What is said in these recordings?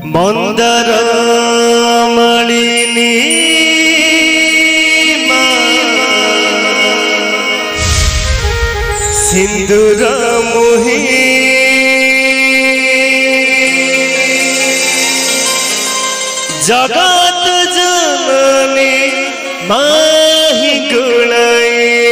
मंदार मालिनी सिंदूर मोही जगत जननी माही गुणाई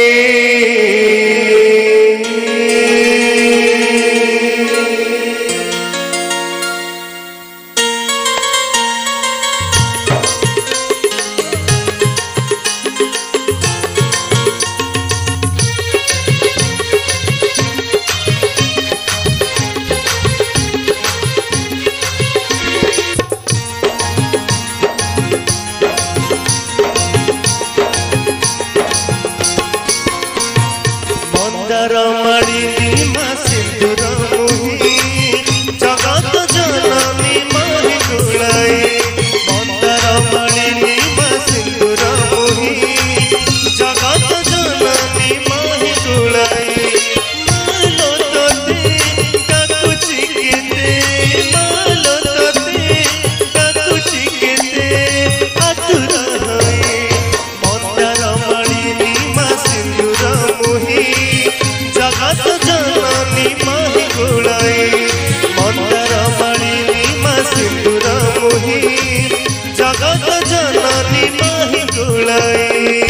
मंदार मालिनी मा सिंदूर मोही जगत जननी माही गुणाई मंदार मालिनी मा सिंदूर मोही जगत जननी माही गुणाई मालो तोते काकुची केते मालो तोते काकुची केते आतुर होई मंदार मालिनी मा सिंदूर मोही जगत जननी माही गुणाई मंदार मालिनी मा सिंदूर मोही जगत जननी माही गुणाई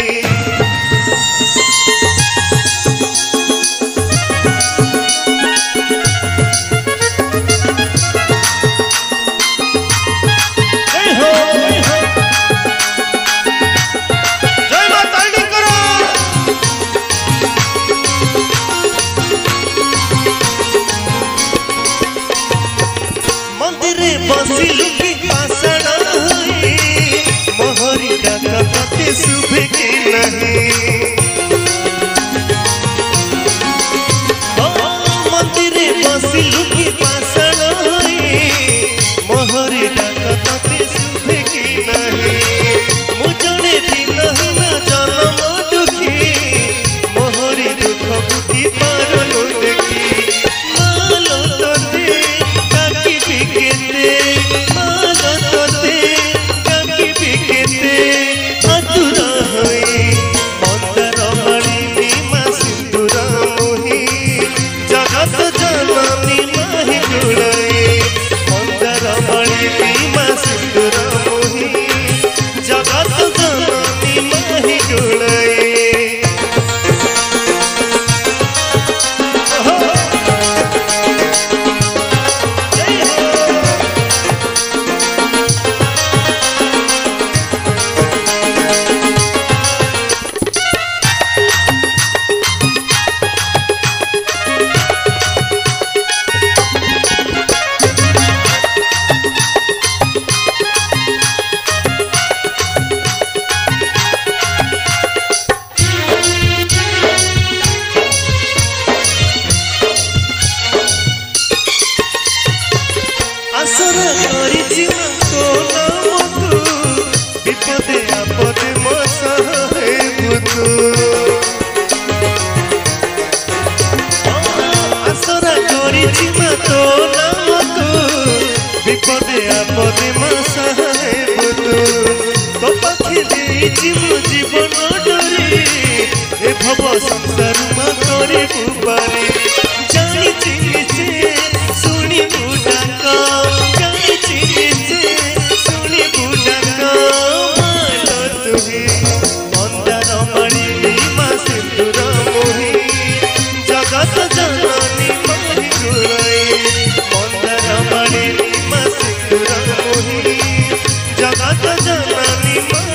बसिलु की पाषाण होई मोहरी डाका कते शुभे के नहीं मंदिरे बसिलु की पाषाण होई मोहरी डाका कते शुभे के नहीं मुजणे दिन हुना जन्म दुखी मोहरी दुख बुद्धि पारनु देखी मालो तोते काकी बिकेते मालो तोते काकी बिकेते आतुर होई मंदार मालिनी मा सिंदूर मोही जगत जननी माही गुणाई मंदार मालिनी मा सिंदूर मोही जगत जननी माही गुणाई आसरा करिछि तो नामकु विपदे आपदे मो सहायबु तू आसरा करिछि तो नामकु विपदे आपदे मो सहायबु तू तो पाखे देछि मो जीवन डोरी ए भव संसार मा करे पुपारी जानि चिनिछे सुनी बुडाका जानि चिनिछे सुनी बुडाका मालो तुही मंदार मालिनी मा सिंदूर मोही जगत जननी माही गुणाई मंदार मालिनी मा सिंदूर मोही जगत जननी